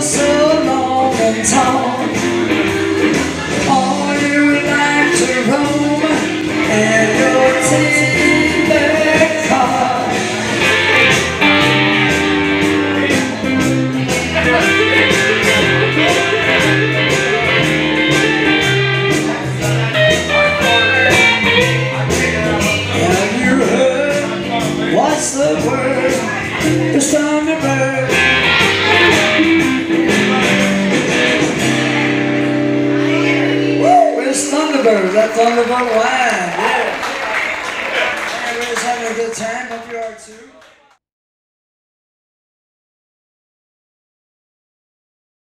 so long and tall. Oh, you like to roam in your T-back car. Have you heard? What's the word? It's Thunderbird. Woo! It's Thunderbird. That Thunderbird wine. Yeah. Everybody's having a good time. Hope you are too.